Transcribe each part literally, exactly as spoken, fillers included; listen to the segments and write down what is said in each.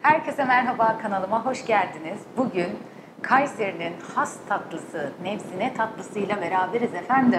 Herkese merhaba, kanalıma hoş geldiniz. Bugün Kayseri'nin has tatlısı, Nevzine tatlısıyla beraberiz efendim.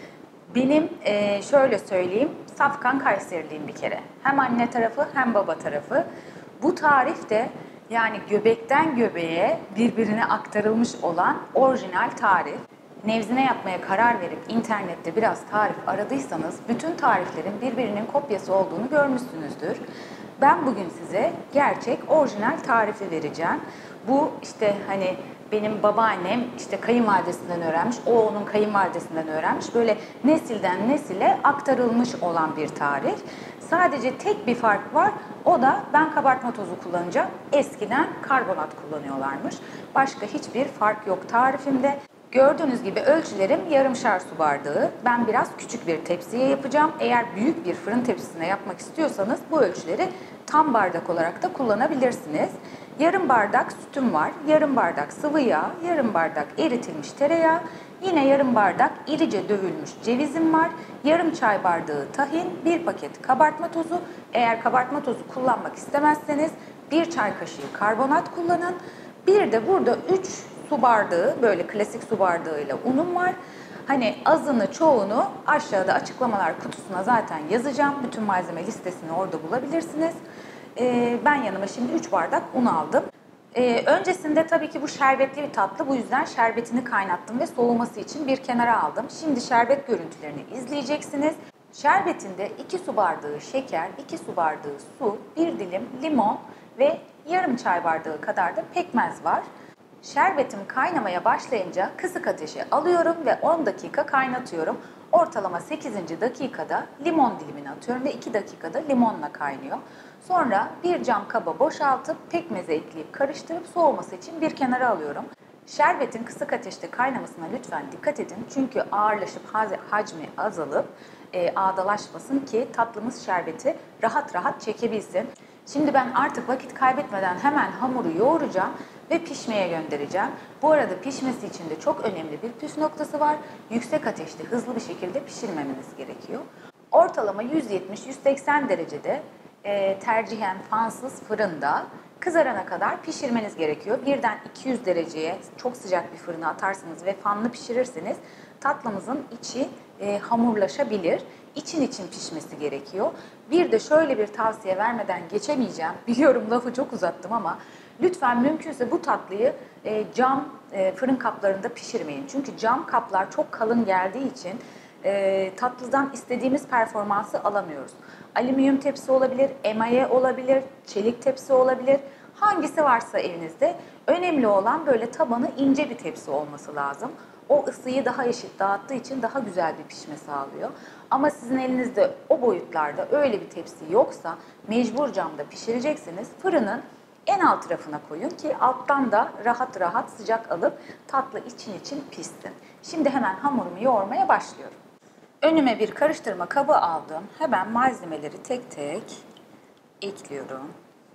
Benim e, şöyle söyleyeyim, safkan Kayseriliyim bir kere. Hem anne tarafı hem baba tarafı. Bu tarif de yani göbekten göbeğe birbirine aktarılmış olan orijinal tarif. Nevzine yapmaya karar verip internette biraz tarif aradıysanız bütün tariflerin birbirinin kopyası olduğunu görmüşsünüzdür. Ben bugün size gerçek orijinal tarifi vereceğim. Bu işte hani benim babaannem işte kayınvalidesinden öğrenmiş, o onun kayınvalidesinden öğrenmiş. Böyle nesilden nesile aktarılmış olan bir tarif. Sadece tek bir fark var. O da ben kabartma tozu kullanacağım. Eskiden karbonat kullanıyorlarmış. Başka hiçbir fark yok tarifimde. Gördüğünüz gibi ölçülerim yarımşar su bardağı. Ben biraz küçük bir tepsiye yapacağım. Eğer büyük bir fırın tepsisine yapmak istiyorsanız bu ölçüleri tam bardak olarak da kullanabilirsiniz. Yarım bardak sütüm var, yarım bardak sıvı yağ, yarım bardak eritilmiş tereyağı, yine yarım bardak irice dövülmüş cevizim var, yarım çay bardağı tahin, bir paket kabartma tozu. Eğer kabartma tozu kullanmak istemezseniz bir çay kaşığı karbonat kullanın. Bir de burada üç su bardağı, böyle klasik su bardağıyla unum var. Hani azını çoğunu aşağıda açıklamalar kutusuna zaten yazacağım. Bütün malzeme listesini orada bulabilirsiniz. Ee, ben yanıma şimdi üç bardak un aldım. Ee, öncesinde tabii ki bu şerbetli bir tatlı. Bu yüzden şerbetini kaynattım ve soğuması için bir kenara aldım. Şimdi şerbet görüntülerini izleyeceksiniz. Şerbetinde iki su bardağı şeker, iki su bardağı su, bir dilim limon ve yarım çay bardağı kadar da pekmez var. Şerbetim kaynamaya başlayınca kısık ateşe alıyorum ve on dakika kaynatıyorum. Ortalama sekizinci dakikada limon dilimini atıyorum ve iki dakikada limonla kaynıyor. Sonra bir cam kaba boşaltıp pekmezi ekleyip karıştırıp soğuması için bir kenara alıyorum. Şerbetin kısık ateşte kaynamasına lütfen dikkat edin. Çünkü ağırlaşıp hacmi azalıp e, ağdalaşmasın ki tatlımız şerbeti rahat rahat çekebilsin. Şimdi ben artık vakit kaybetmeden hemen hamuru yoğuracağım ve pişmeye göndereceğim. Bu arada pişmesi için de çok önemli bir püf noktası var. Yüksek ateşte hızlı bir şekilde pişirmemeniz gerekiyor. Ortalama yüz yetmiş yüz seksen derecede e, tercihen fansız fırında kızarana kadar pişirmeniz gerekiyor. Birden iki yüz dereceye çok sıcak bir fırına atarsanız ve fanlı pişirirseniz tatlımızın içi e, hamurlaşabilir. İçin için pişmesi gerekiyor. Bir de şöyle bir tavsiye vermeden geçemeyeceğim. Biliyorum lafı çok uzattım ama lütfen mümkünse bu tatlıyı e, cam e, fırın kaplarında pişirmeyin. Çünkü cam kaplar çok kalın geldiği için e, tatlıdan istediğimiz performansı alamıyoruz. Alüminyum tepsi olabilir, emaye olabilir, çelik tepsi olabilir. Hangisi varsa elinizde. Önemli olan böyle tabanı ince bir tepsi olması lazım. O ısıyı daha eşit dağıttığı için daha güzel bir pişme sağlıyor. Ama sizin elinizde o boyutlarda öyle bir tepsi yoksa mecbur camda pişireceksiniz. Fırının en alt tarafına koyun ki alttan da rahat rahat sıcak alıp tatlı için için pişsin. Şimdi hemen hamurumu yoğurmaya başlıyorum. Önüme bir karıştırma kabı aldım. Hemen malzemeleri tek tek ekliyorum.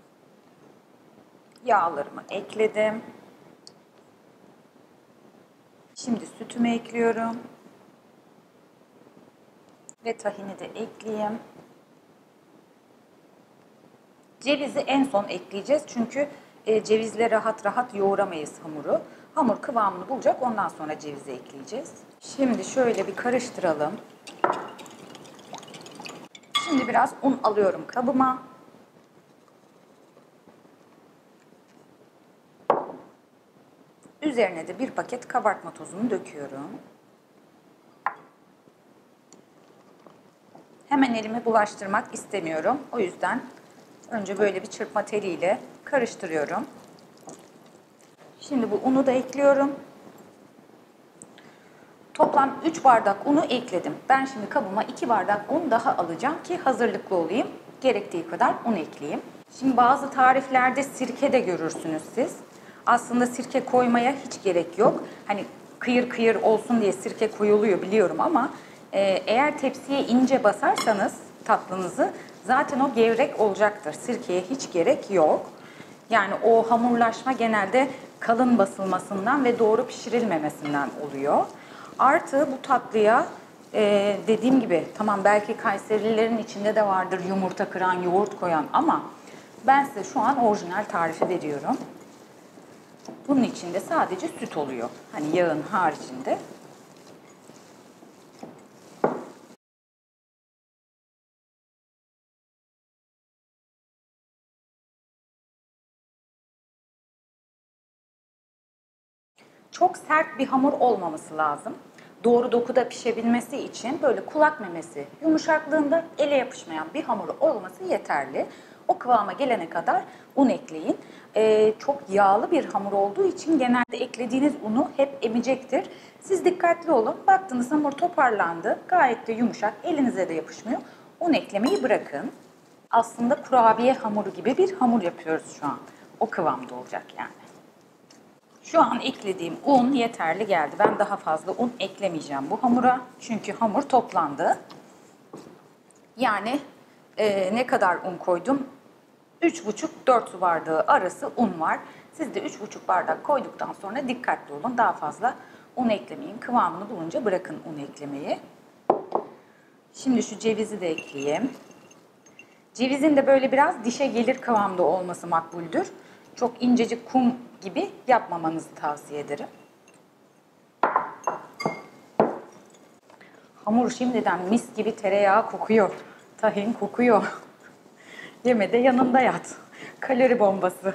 Yağlarımı ekledim. Şimdi sütümü ekliyorum. Ve tahini de ekleyeyim. Cevizi en son ekleyeceğiz çünkü e, cevizle rahat rahat yoğuramayız hamuru. Hamur kıvamını bulacak, ondan sonra cevizi ekleyeceğiz. Şimdi şöyle bir karıştıralım. Şimdi biraz un alıyorum kabıma. Üzerine de bir paket kabartma tozunu döküyorum. Hemen elimi bulaştırmak istemiyorum. O yüzden önce böyle bir çırpma teliyle karıştırıyorum. Şimdi bu unu da ekliyorum. Toplam üç bardak unu ekledim. Ben şimdi kabıma iki bardak un daha alacağım ki hazırlıklı olayım. Gerektiği kadar un ekleyeyim. Şimdi bazı tariflerde sirke de görürsünüz siz. Aslında sirke koymaya hiç gerek yok. Hani kıyır kıyır olsun diye sirke koyuluyor biliyorum ama e, eğer tepsiye ince basarsanız tatlınızı zaten o gevrek olacaktır. Sirkeye hiç gerek yok. Yani o hamurlaşma genelde kalın basılmasından ve doğru pişirilmemesinden oluyor. Artı bu tatlıya e, dediğim gibi tamam belki Kayserilerin içinde de vardır yumurta kıran, yoğurt koyan ama Ben size şu an orijinal tarifi veriyorum. Bunun içinde sadece süt oluyor. Hani yağın haricinde. Çok sert bir hamur olmaması lazım. Doğru dokuda pişebilmesi için böyle kulak memesi yumuşaklığında ele yapışmayan bir hamur olması yeterli. O kıvama gelene kadar un ekleyin. Ee, çok yağlı bir hamur olduğu için genelde eklediğiniz unu hep emecektir. Siz dikkatli olun. Baktınız hamur toparlandı. Gayet de yumuşak. Elinize de yapışmıyor. Un eklemeyi bırakın. Aslında kurabiye hamuru gibi bir hamur yapıyoruz şu an. O kıvamda olacak yani. Şu an eklediğim un yeterli geldi. Ben daha fazla un eklemeyeceğim bu hamura. Çünkü hamur toplandı. Yani e, ne kadar un koydum? üç buçuk dört su bardağı arası un var. Siz de üç buçuk bardak koyduktan sonra dikkatli olun. Daha fazla un eklemeyin. Kıvamını bulunca bırakın un eklemeyi. Şimdi şu cevizi de ekleyeyim. Cevizin de böyle biraz dişe gelir kıvamda olması makbuldür. Çok incecik kum gibi yapmamanızı tavsiye ederim. Hamur şimdiden mis gibi tereyağı kokuyor. Tahin kokuyor. Yeme de yanında yat. Kalori bombası.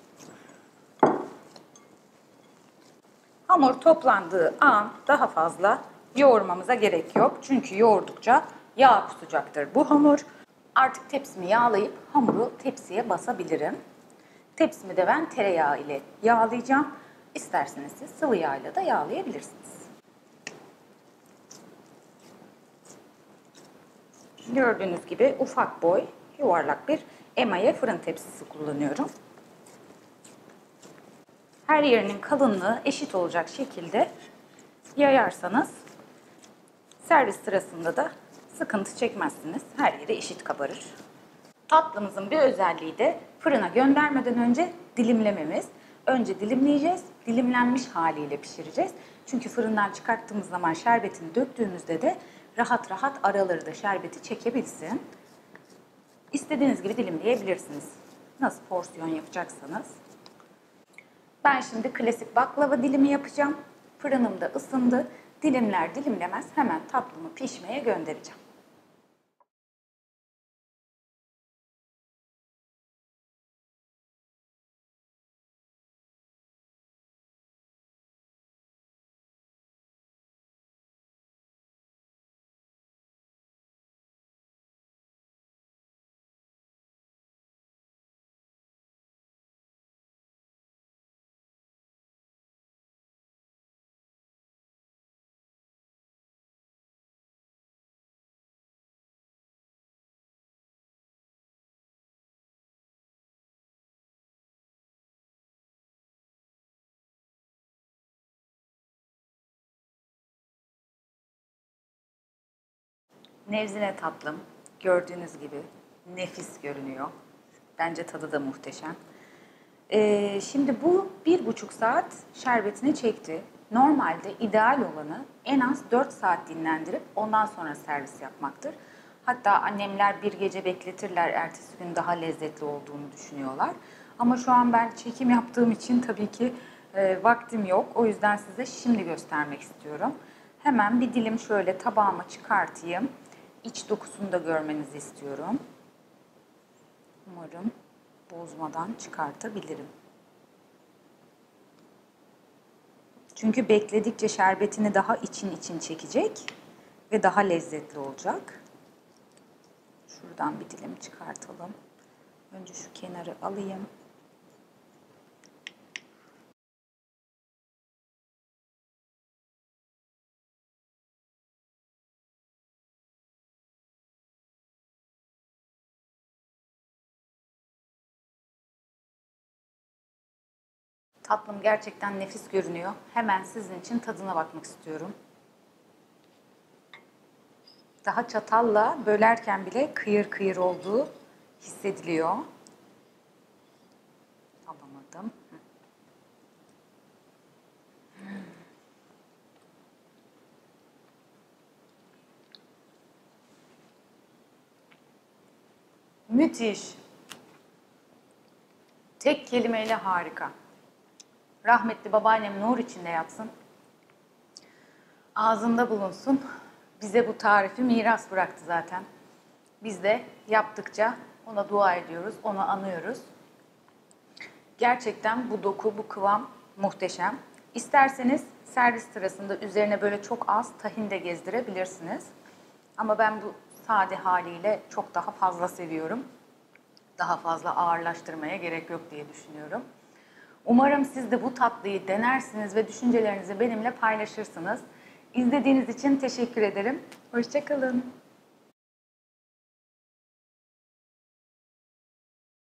Hamur toplandığı an daha fazla yoğurmamıza gerek yok. Çünkü yoğurdukça yağ kusacaktır bu hamur. Artık tepsimi yağlayıp hamuru tepsiye basabilirim. Tepsimi de ben tereyağı ile yağlayacağım. İsterseniz siz sıvı yağ ile de yağlayabilirsiniz. Gördüğünüz gibi ufak boy, yuvarlak bir emaye fırın tepsisi kullanıyorum. Her yerinin kalınlığı eşit olacak şekilde yayarsanız servis sırasında da sıkıntı çekmezsiniz. Her yeri eşit kabarır. Tatlımızın bir özelliği de fırına göndermeden önce dilimlememiz. Önce dilimleyeceğiz, dilimlenmiş haliyle pişireceğiz. Çünkü fırından çıkarttığımız zaman şerbetini döktüğümüzde de rahat rahat araları da şerbeti çekebilsin. İstediğiniz gibi dilimleyebilirsiniz. Nasıl porsiyon yapacaksanız. Ben şimdi klasik baklava dilimi yapacağım. Fırınım da ısındı. Dilimler dilimlemez hemen tatlımı pişmeye göndereceğim. Nevzine tatlım gördüğünüz gibi nefis görünüyor. Bence tadı da muhteşem. Ee, şimdi bu bir buçuk saat şerbetini çekti. Normalde ideal olanı en az dört saat dinlendirip ondan sonra servis yapmaktır. Hatta annemler bir gece bekletirler, ertesi gün daha lezzetli olduğunu düşünüyorlar. Ama şu an ben çekim yaptığım için tabii ki e, vaktim yok. O yüzden size şimdi göstermek istiyorum. Hemen bir dilim şöyle tabağıma çıkartayım. İç dokusunu da görmenizi istiyorum. Umarım bozmadan çıkartabilirim. Çünkü bekledikçe şerbetini daha için için çekecek ve daha lezzetli olacak. Şuradan bir dilim çıkartalım. Önce şu kenarı alayım. Tatlım gerçekten nefis görünüyor. Hemen sizin için tadına bakmak istiyorum. Daha çatalla bölerken bile kıyır kıyır olduğu hissediliyor. Alamadım. Müthiş. Tek kelimeyle harika. Rahmetli babaannem nur içinde yatsın. Ağzında bulunsun. Bize bu tarifi miras bıraktı zaten. Biz de yaptıkça ona dua ediyoruz, onu anıyoruz. Gerçekten bu doku, bu kıvam muhteşem. İsterseniz servis sırasında üzerine böyle çok az tahin de gezdirebilirsiniz. Ama ben bu sade haliyle çok daha fazla seviyorum. Daha fazla ağırlaştırmaya gerek yok diye düşünüyorum. Umarım siz de bu tatlıyı denersiniz ve düşüncelerinizi benimle paylaşırsınız. İzlediğiniz için teşekkür ederim. Hoşça kalın.